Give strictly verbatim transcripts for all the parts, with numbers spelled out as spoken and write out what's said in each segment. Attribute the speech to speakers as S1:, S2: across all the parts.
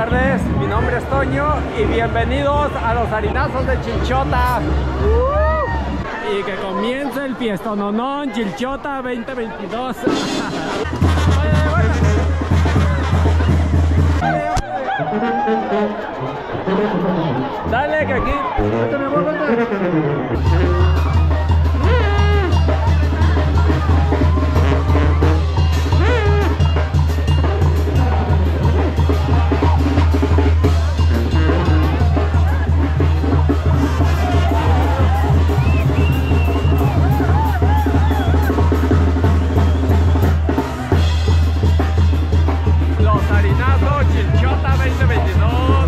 S1: tardes, mi nombre es Toño y bienvenidos a los harinazos de Chilchota. Uh, y que comience el fiestononón Chilchota veinte veintidós. Dale, que aquí. Los harinazos Chilchota veinte veintidós.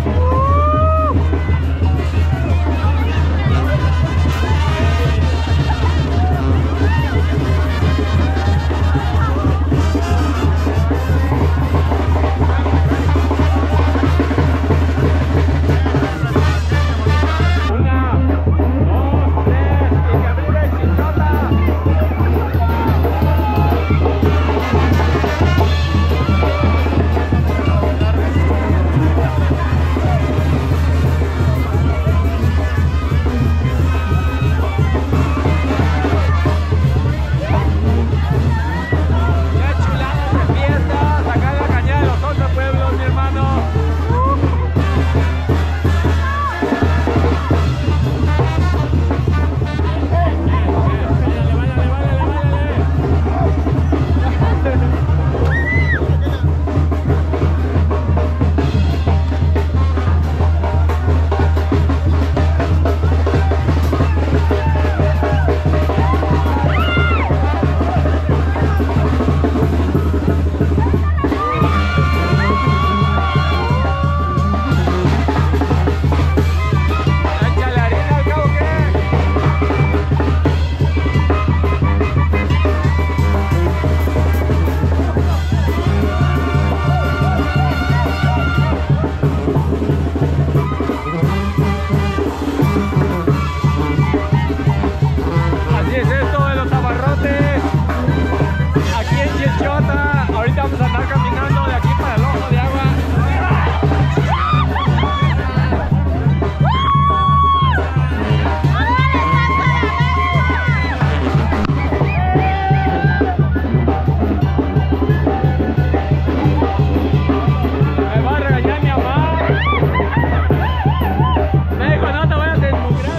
S1: Ahorita vamos a andar caminando de aquí para el Ojo de Agua. Me va a regañar mi mamá. Me dijo, no te vayas a desmugrar.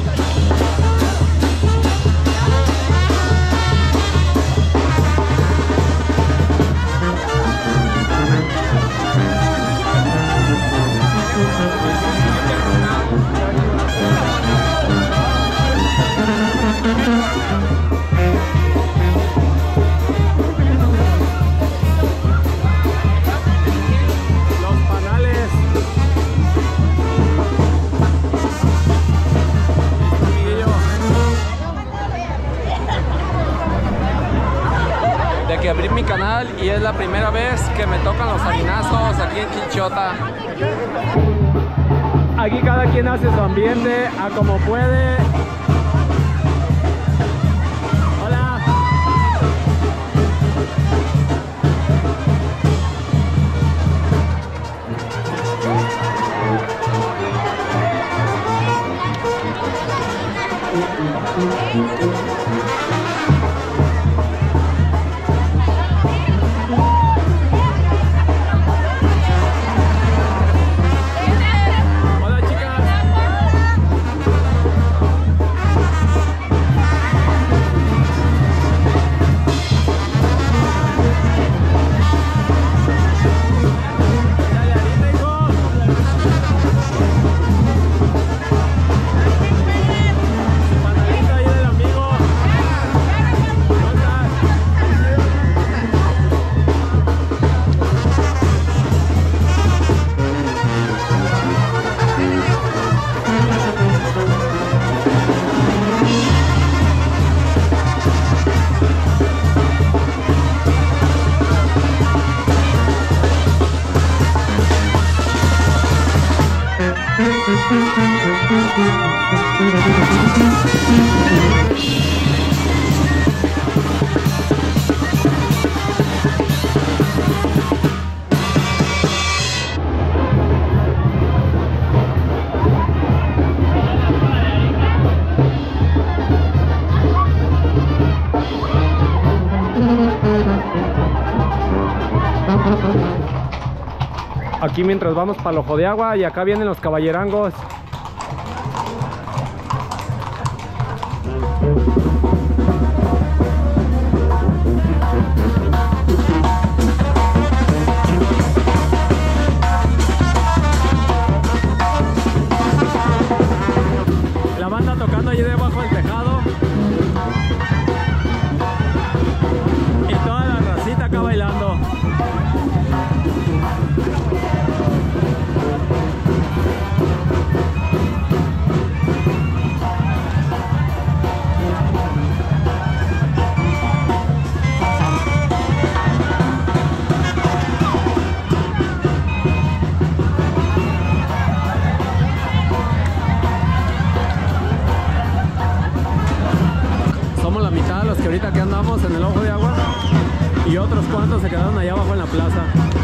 S1: De que abrí mi canal y es la primera vez que me tocan los harinazos aquí en Chilchota. Aquí cada quien hace su ambiente a como puede. Hola. aquí mientras vamos para el Ojo de Agua, y acá vienen los caballerangos. La banda tocando allí debajo del tejado y toda la racita acá bailando. Ahorita que andamos en el Ojo de Agua, y otros cuantos se quedaron allá abajo en la plaza.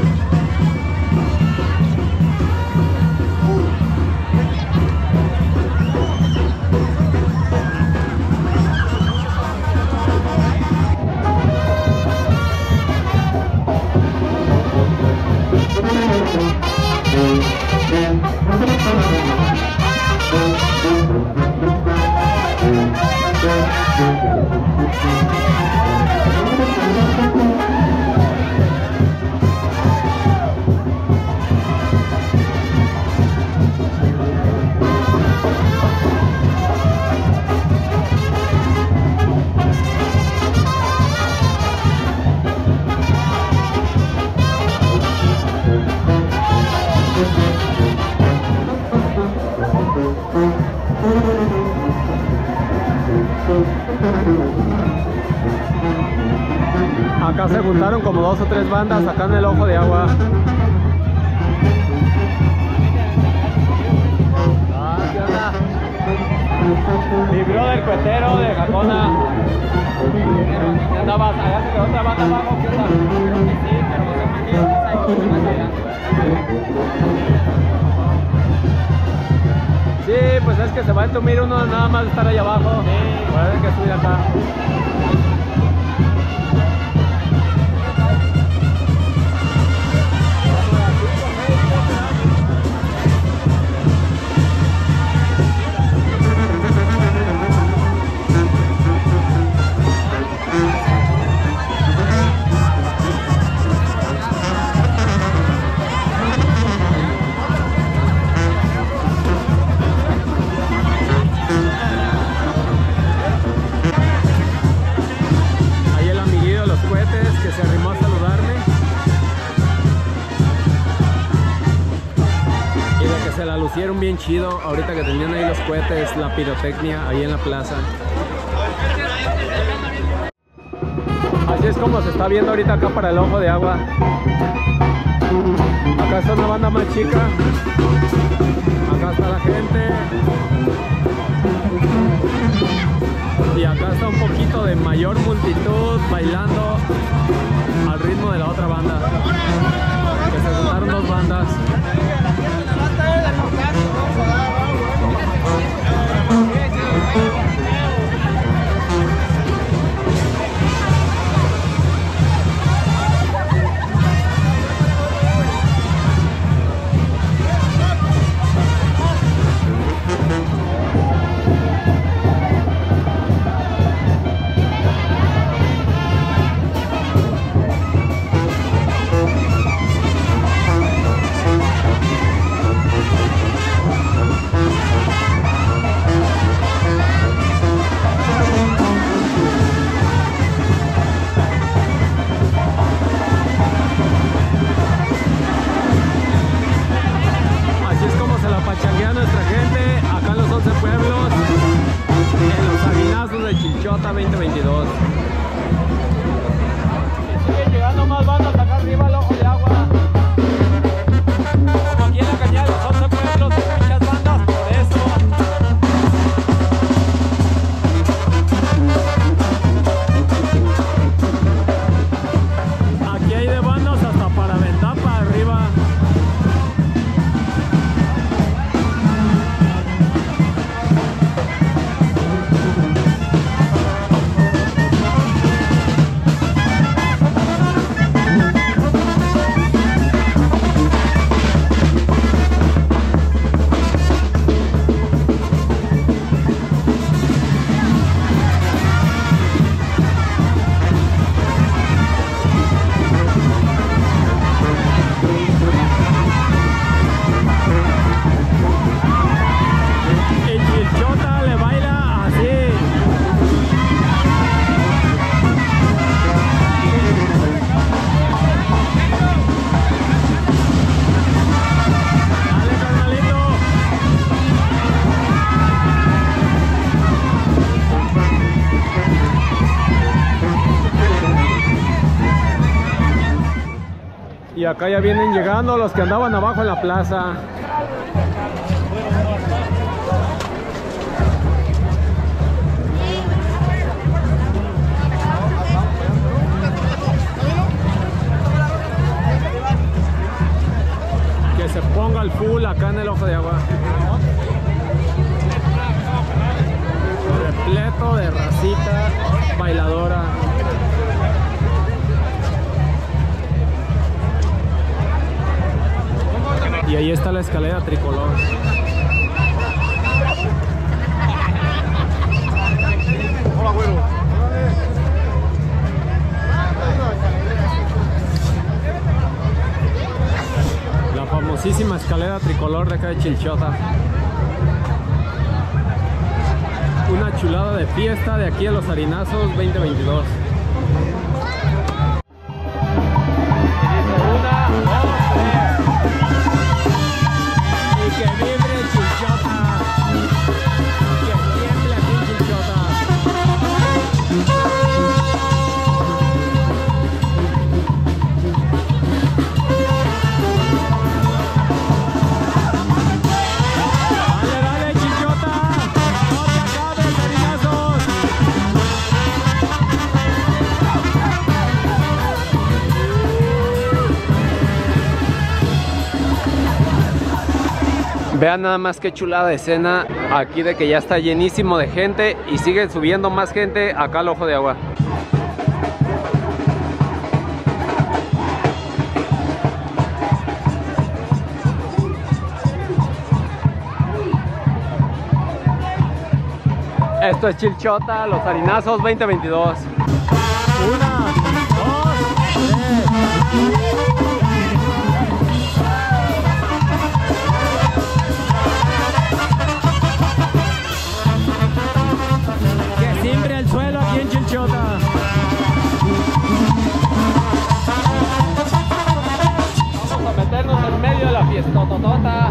S1: Acá se juntaron como dos o tres bandas acá en el Ojo de Agua. Ah, ¿qué onda? Mi brother cuetero de Jacona. ¿Qué andabas? Allá se quedó otra banda abajo, ¿qué onda? Creo que sí, pero no sé por qué. Sí, pues es que se va a entumir uno nada más de estar allá abajo. Sí. Puede que subir acá. Lucieron bien chido ahorita que tenían ahí los cohetes, la pirotecnia ahí en la plaza. Así es como se está viendo ahorita acá para el Ojo de Agua. Acá está una banda más chica, acá está la gente, y acá está un poquito de mayor multitud bailando al ritmo de la otra banda, que se juntaron dos bandas. veinte veintidós. Siguen llegando más bandas acá arriba al Ojo de Agua. Como aquí en la cañada de los once pueblos hay muchas bandas, por eso. Aquí hay de bandas hasta para aventar para arriba. acá ya vienen llegando los que andaban abajo en la plaza. Que se ponga el full acá en el Ojo de Agua. Repleto de racita bailadora. Y ahí está la escalera tricolor. Hola, güero. La famosísima escalera tricolor de acá de Chilchota. Una chulada de fiesta de aquí a Los Harinazos veinte veintidós. Vean nada más qué chulada de escena aquí, de que ya está llenísimo de gente y sigue subiendo más gente acá al Ojo de Agua. Esto es Chilchota, Los Harinazos veinte veintidós. Una, dos, tres. Suelo aquí en Chilchota. Vamos a meternos en medio de la fiesta totota.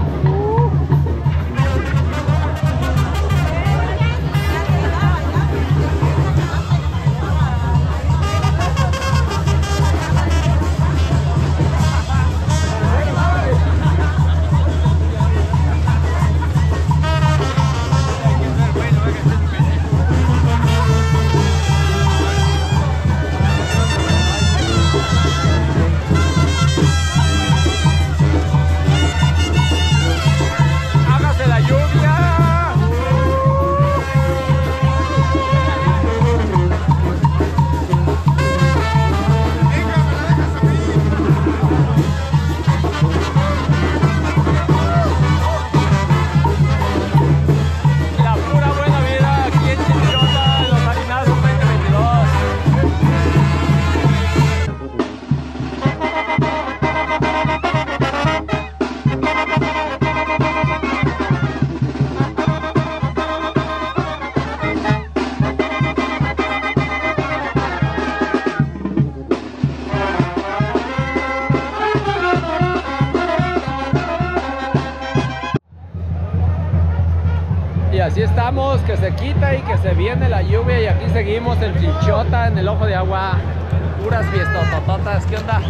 S1: Así estamos, que se quita y que se viene la lluvia y aquí seguimos en Chilchota, en el Ojo de Agua. Puras fiestotototas, ¿qué onda?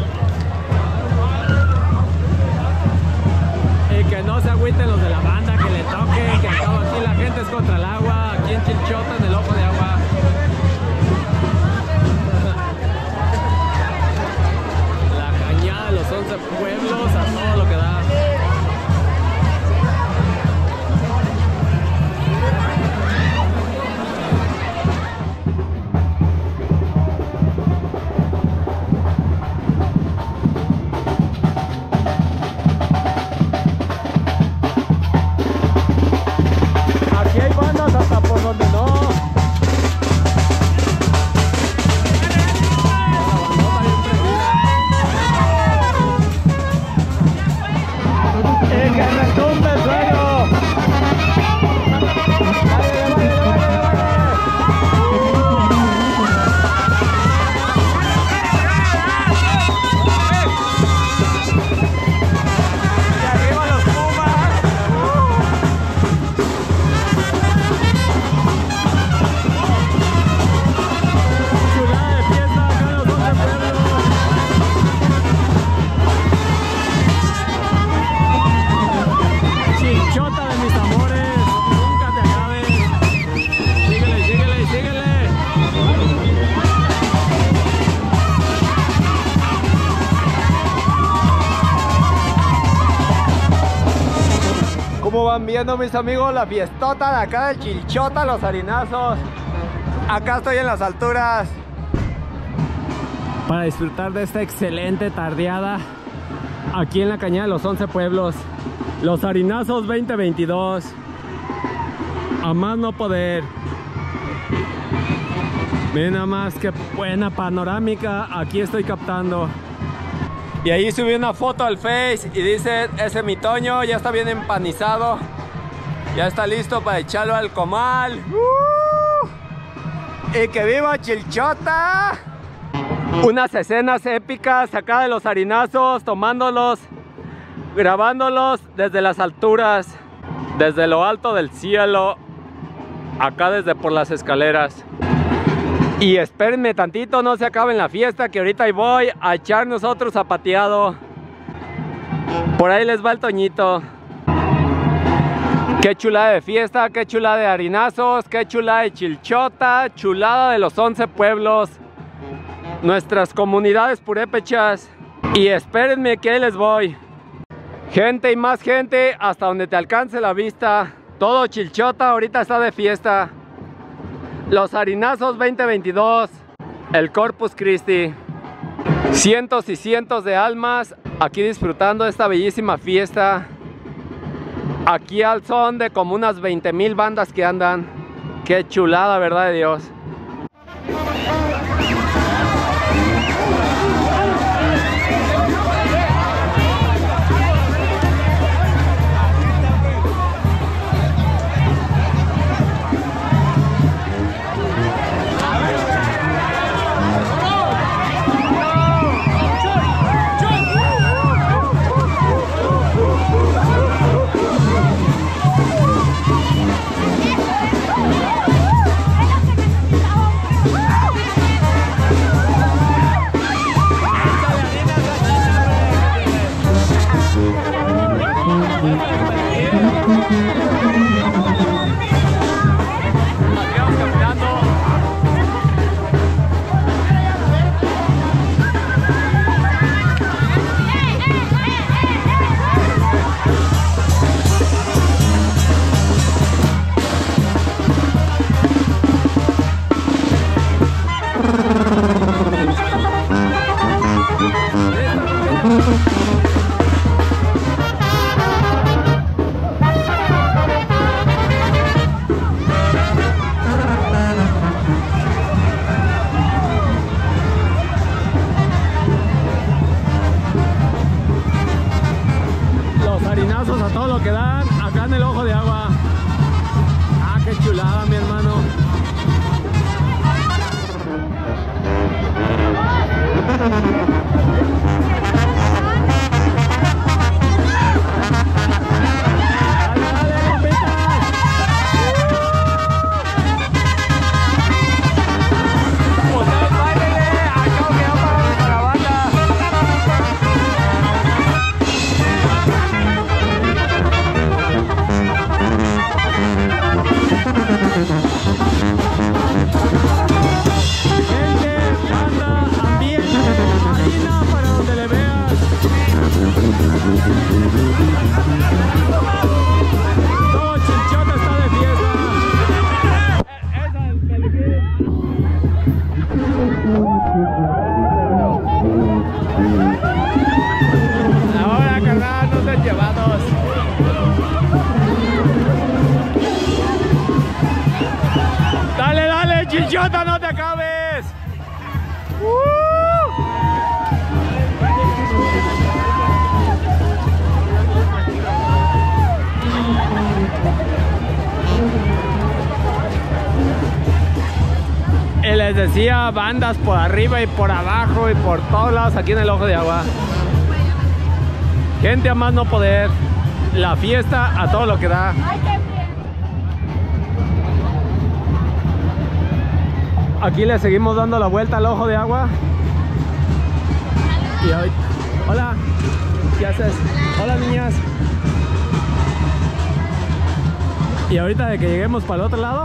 S1: Y que no se agüiten los de la banda, que le toquen, que todo aquí la gente es contra el agua, aquí en Chilchota, en el Ojo de Agua. La cañada de los once pueblos a todo lo que da. Como van viendo mis amigos, la fiestota de acá del Chilchota, los harinazos. Acá estoy en las alturas para disfrutar de esta excelente tardeada aquí en la Cañada de los once Pueblos. Los harinazos veinte veintidós. A más no poder. Miren nada más qué buena panorámica aquí estoy captando. Y ahí subí una foto al Face y dice, ese mi Toño ya está bien empanizado. Ya está listo para echarlo al comal. ¡Uh! ¡Y que viva Chilchota! Unas escenas épicas acá de los harinazos, tomándolos, grabándolos desde las alturas, desde lo alto del cielo, acá desde por las escaleras. Y espérenme tantito, no se acaben la fiesta, que ahorita ahí voy a echarnos otro zapateado. Por ahí les va el Toñito. Qué chulada de fiesta, qué chulada de harinazos, qué chulada de Chilchota, chulada de los once pueblos, nuestras comunidades purépechas. Y espérenme que ahí les voy. Gente y más gente, hasta donde te alcance la vista. Todo Chilchota ahorita está de fiesta. Los harinazos veinte veintidós, el Corpus Christi. Cientos y cientos de almas aquí disfrutando de esta bellísima fiesta. Aquí al son de como unas veinte mil bandas que andan. Qué chulada, verdad de Dios. A todo lo que dan acá en el Ojo de Agua. Ah, qué chulada, mi hermano. Todo Chilchota está de fiesta. Ahora, carnal, no sean llevados. Dale, dale, Chilchota, no te acabes. uh. Y les decía, bandas por arriba y por abajo y por todos lados aquí en el Ojo de Agua. Gente a más no poder. La fiesta a todo lo que da. Aquí le seguimos dando la vuelta al Ojo de Agua. Y hoy... Hola, ¿qué haces? Hola, niñas. Y ahorita de que lleguemos para el otro lado,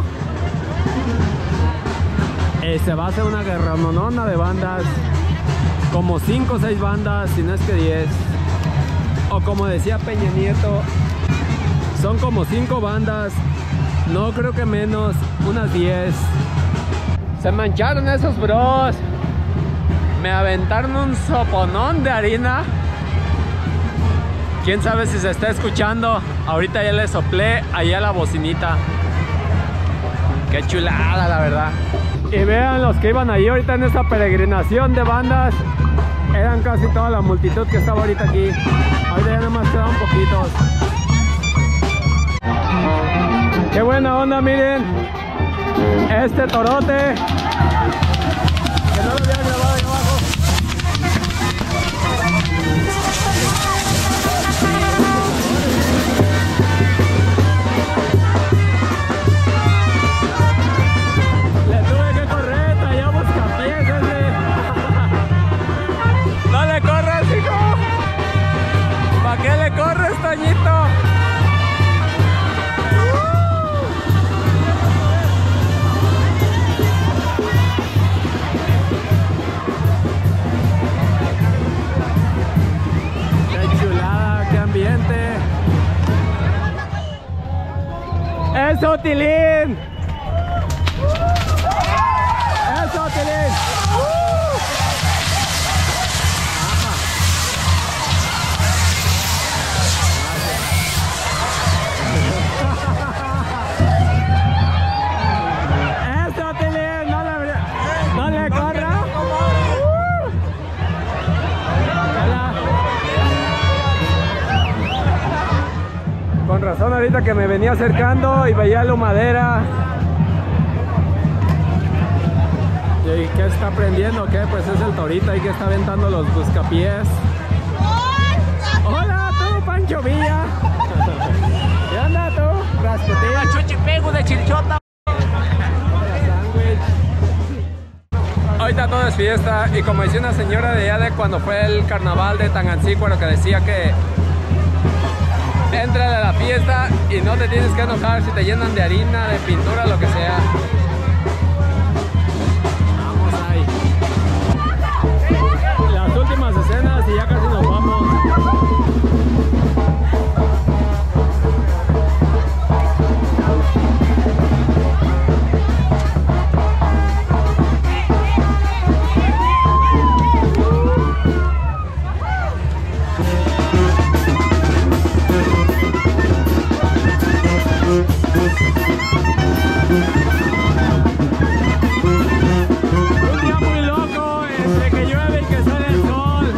S1: eh, se va a hacer una guerramonona de bandas. Como cinco o seis bandas, si no es que diez. O como decía Peña Nieto, son como cinco bandas, no creo que menos, unas diez. Se mancharon esos bros. Me aventaron un soponón de harina. Quién sabe si se está escuchando. Ahorita ya le soplé allá la bocinita. Qué chulada, la verdad. Y vean los que iban ahí ahorita en esta peregrinación de bandas. Eran casi toda la multitud que estaba ahorita aquí. Ahorita ya nomás quedan poquitos. Qué buena onda, miren. Este torote. Que no lo había grabado ahí abajo. Le tuve que correr, traía buscapiés ese. No le corras, hijo. ¿Para qué le corres, Toñito? ¡Eso, Tilín! ¡Eso, Tilín! ¡Eso, Tilín! ¡No le, no le corra! Con razón ahorita que me venía acercando y veía la madera. ¿Y qué está prendiendo? ¿Qué? Pues es el torito ahí que está aventando los buscapiés. ¡Hola, tú, Pancho Villa! ¿Qué onda tú? Rasputín. Chuchipegu de Chilchota. Ahorita todo es fiesta y como decía una señora de allá de cuando fue el carnaval de Tangancícuaro que decía que entra a la fiesta y no te tienes que enojar si te llenan de harina, de pintura, lo que sea. Vamos ahí. Las últimas escenas y ya casi nos vamos. Un día muy loco, entre que llueve y que sale el sol.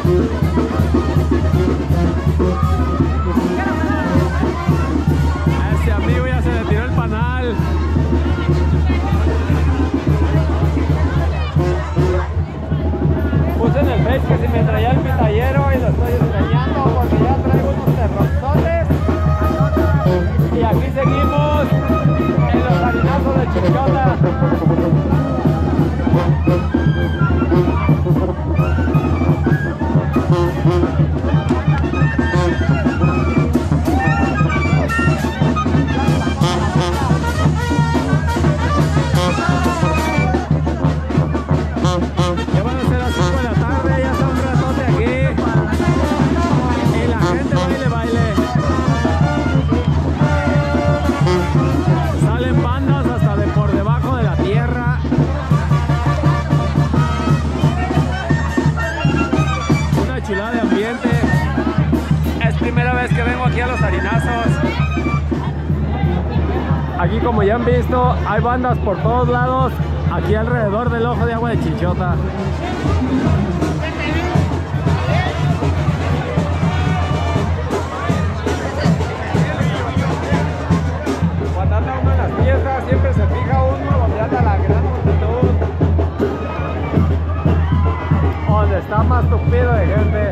S1: A este amigo ya se le tiró el panal. Puse en el Face que si me traía el pitallero y lo estoy enseñando porque ya traigo unos terrozones. Y aquí seguimos en los harinazos de Chilchota. Ya van a ser las cinco de la tarde, ya está un ratote aquí. Y la gente baile, baile. Salen bandas hasta de por debajo de la tierra. Una chulada de ambiente. Es primera vez que vengo aquí a los harinazos. Aquí, como ya han visto, hay bandas por todos lados. Aquí alrededor del ojo de agua de Chilchota. Cuando anda uno en las fiestas, siempre se fija uno donde anda la gran multitud. Donde está más tupido de gente.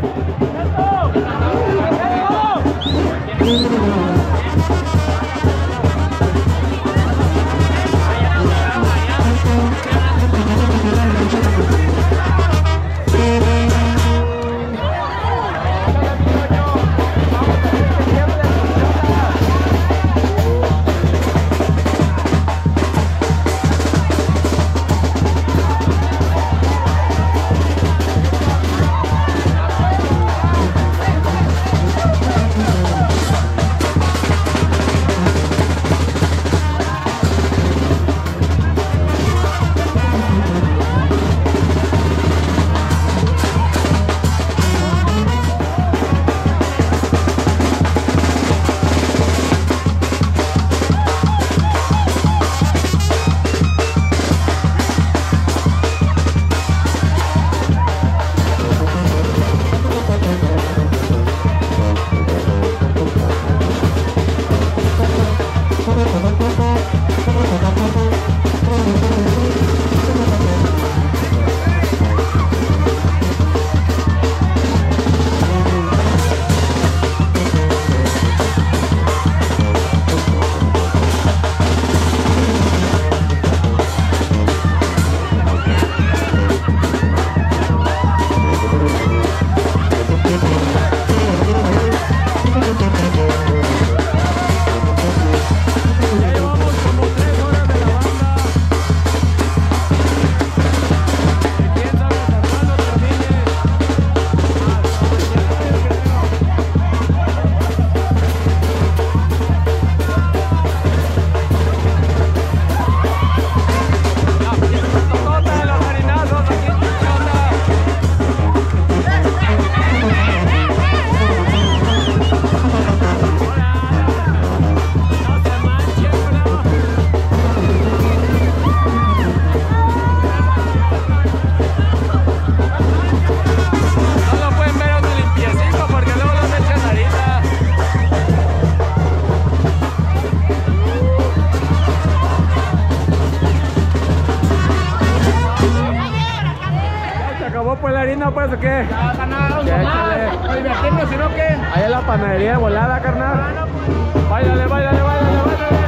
S1: pues o qué?
S2: Ya, carnal,
S1: Ya,
S2: vamos
S1: échale.
S2: a divertirnos, si no, ¿qué?
S1: Ahí en la panadería de volada, carnal. Báilale, báilale, báilale, báilale.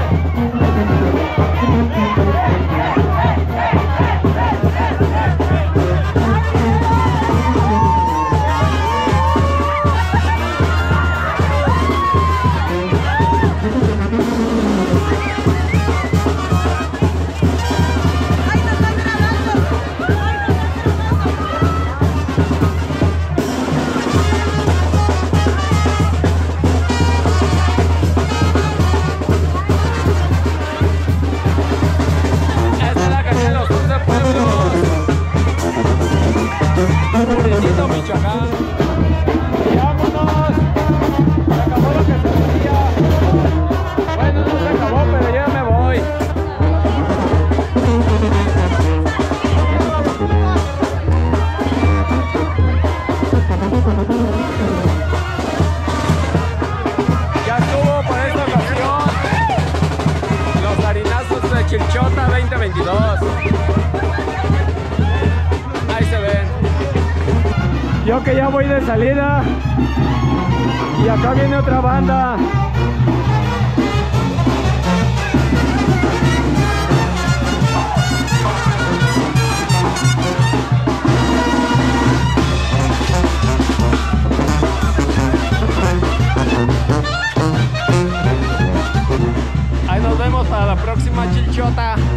S1: Esta es la canción de los tours de pueblos. Puritito, Michoacán. Y vámonos. Se acabó lo que se hacía. Bueno, no se acabó, pero ya me voy. Ya estuvo por esta ocasión los harinazos de Chilchota veinte veintidós. Ahí se ven. Yo que ya voy de salida y acá viene otra banda. Ahí nos vemos para la próxima Chilchota.